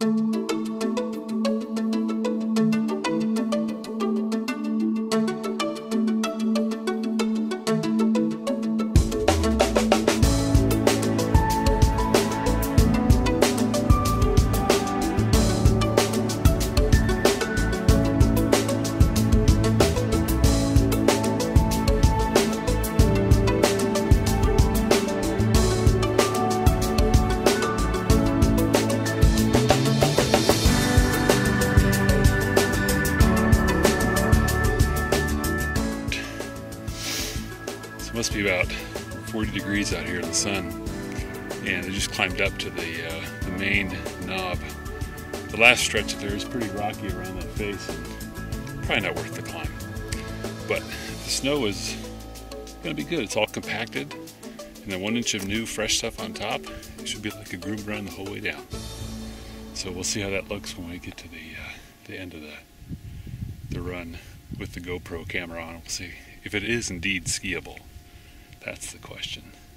It must be about 40 degrees out here in the sun, and I just climbed up to the main knob. The last stretch there is pretty rocky around that face, and probably not worth the climb. But the snow is going to be good. It's all compacted, and then 1 inch of new fresh stuff on top. It should be like a groomed run the whole way down. So we'll see how that looks when we get to the end of the run with the GoPro camera on. We'll see if it is indeed skiable. That's the question.